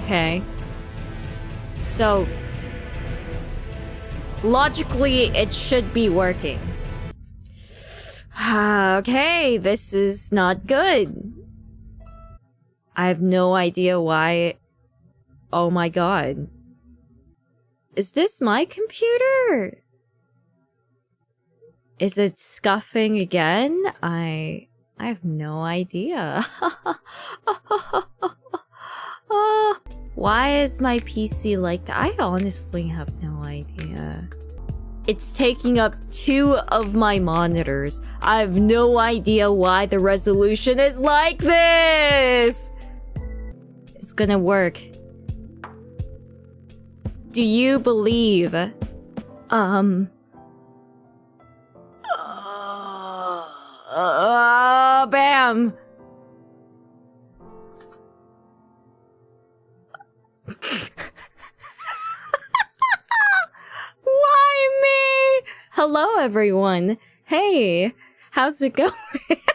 Okay. So, logically, it should be working. Okay, this is not good. I have no idea why. Oh my god. Is this my computer? Is it scuffing again? I have no idea. Why is my PC like that? I honestly have no idea. It's taking up 2 of my monitors. I have no idea why the resolution is like this! It's gonna work. Do you believe? Bam! Why me? Hello, everyone. Hey, how's it going?